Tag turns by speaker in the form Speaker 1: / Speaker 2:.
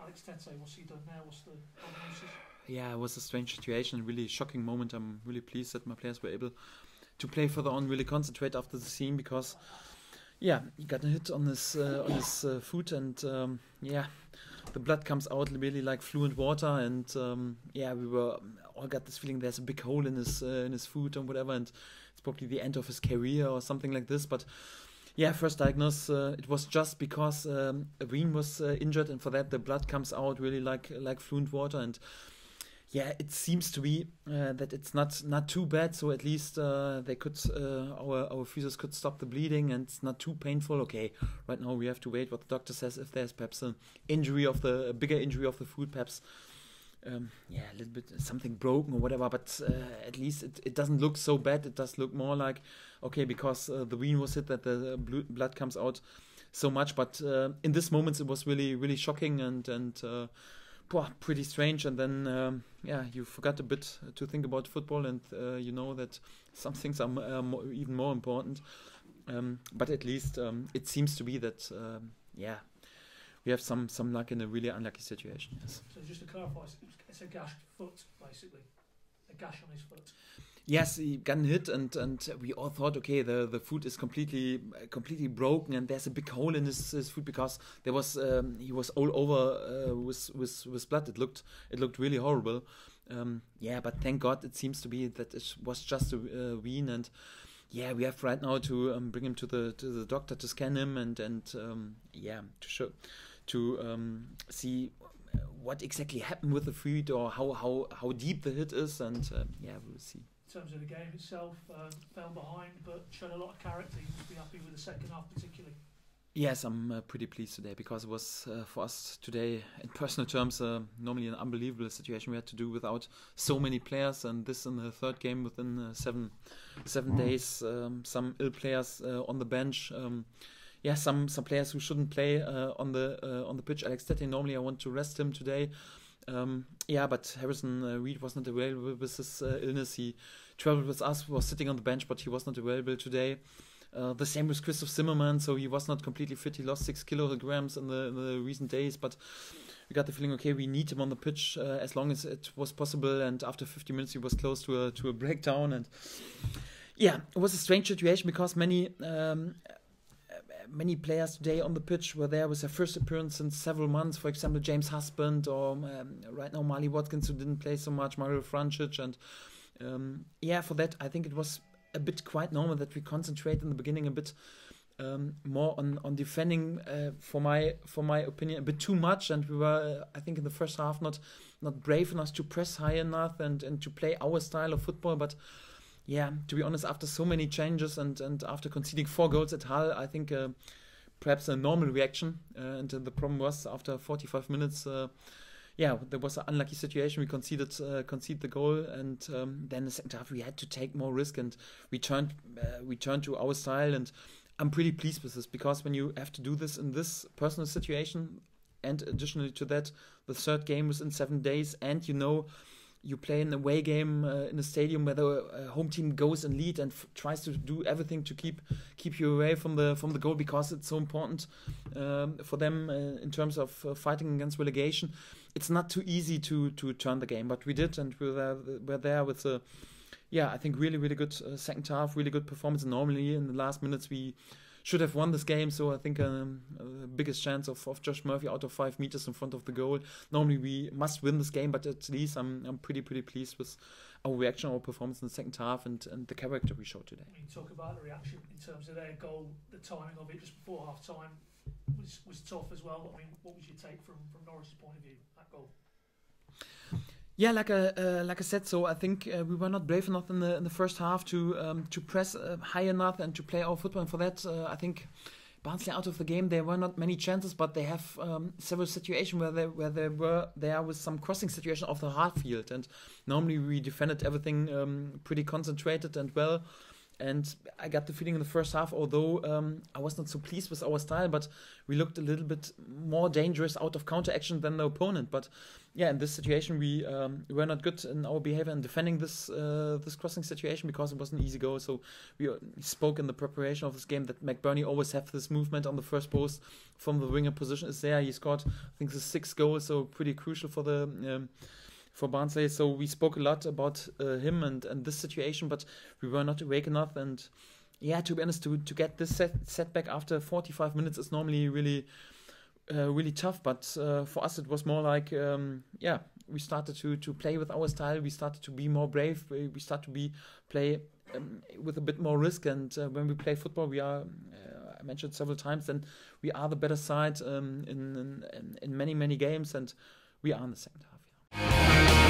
Speaker 1: Alex Tete, what's he done now? What's the prognosis?
Speaker 2: Yeah, it was a strange situation, a really shocking moment. I'm really pleased that my players were able to play further on, really concentrate after the scene because, yeah, he got a hit on his foot and yeah, the blood comes out really like fluent water and yeah, we were all got this feeling there's a big hole in his foot and whatever, and it's probably the end of his career or something like this. But yeah, first diagnosed, it was just because Wien was injured, and for that the blood comes out really like fluent water. And yeah, it seems to be that it's not too bad. So at least they could our physios could stop the bleeding, and it's not too painful. Okay, right now we have to wait what the doctor says. If there's perhaps a bigger injury of the foot, perhaps yeah, a little bit something broken or whatever. But at least it doesn't look so bad. It does look more like okay, because the vein was hit that the blood comes out so much. But in this moment it was really shocking and pretty strange. And then yeah, you forgot a bit to think about football, and you know that some things are even more important. But at least it seems to be that yeah, we have some luck in a really unlucky situation. Yes.
Speaker 1: So just to clarify, it's a gashed foot, basically, a gash on his foot.
Speaker 2: Yes, he got hit, and we all thought, okay, the foot is completely broken, and there's a big hole in his foot because there was he was all over with blood. It looked really horrible. Yeah, but thank God it seems to be that it was just a wean, and yeah, we have right now to bring him to the doctor to scan him and yeah, to see what exactly happened with the foot or how deep the hit is, and yeah, we'll see.
Speaker 1: In terms of the game itself, fell behind but showed a lot of character. You must be happy with the second half particularly.
Speaker 2: Yes, I'm pretty pleased today because it was for us today in personal terms normally an unbelievable situation we had to do without so many players, and this in the third game within 7 days. Some ill players on the bench. Yeah, some players who shouldn't play on the pitch. Alex Tete, normally I want to rest him today. Yeah, but Harrison Reed was not available with his illness. He traveled with us, was sitting on the bench, but he was not available today. The same with Christoph Zimmermann, so he was not completely fit. He lost 6 kilograms in the recent days, but we got the feeling, okay, we need him on the pitch as long as it was possible. And after 50 minutes, he was close to a breakdown. And yeah, it was a strange situation because many players today on the pitch were there with their first appearance in several months. For example, James Husband, or right now Marley Watkins, who didn't play so much, Mario Francic. And yeah, for that, I think it was a bit quite normal that we concentrate in the beginning a bit more on defending, for my opinion, a bit too much. And we were, I think, in the first half not brave enough to press high enough and to play our style of football. But yeah, to be honest, after so many changes and after conceding 4 goals at Hull, I think perhaps a normal reaction. And the problem was after 45 minutes, yeah, there was an unlucky situation. We conceded the goal, and then the second half we had to take more risk, and we turned to our style. And I'm pretty pleased with this because when you have to do this in this personal situation, and additionally to that, the third game was in 7 days, and you know, you play an away game in a stadium where the home team goes and lead and tries to do everything to keep you away from the goal because it's so important for them in terms of fighting against relegation. It's not too easy to turn the game, but we did, and we're there with a I think really good second half, really good performance. And normally in the last minutes we should have won this game, so I think biggest chance of Josh Murphy out of 5 meters in front of the goal. Normally we must win this game, but at least I'm pretty pleased with our reaction, our performance in the second half, and the character we showed today.
Speaker 1: I mean, talk about the reaction in terms of their goal, the timing of it just before half time was tough as well. I mean, what was your take from Norwich's point of view, that goal?
Speaker 2: Yeah, like I said, so I think we were not brave enough in the first half to press high enough and to play our football. And for that, I think Barnsley out of the game. There were not many chances, but they have several situations where they were there with some crossing situation of the hard field. And normally we defended everything pretty concentrated and well. And I got the feeling in the first half, although I was not so pleased with our style, but we looked a little bit more dangerous out of counter action than the opponent. But yeah, in this situation, we were not good in our behavior and defending this crossing situation, because it was an easy goal. So we spoke in the preparation of this game that McBurney always have this movement on the first post from the winger position is there. He scored, I think, the 6th goal, so pretty crucial for the for Barnsley. So we spoke a lot about him and this situation, but we were not awake enough. And yeah, to be honest, to get this setback after 45 minutes is normally really tough. But for us, it was more like, we started to play with our style. We started to be more brave. We started to play with a bit more risk. And when we play football, we are, I mentioned several times, then we are the better side in many games, and we are in the second half. Yeah.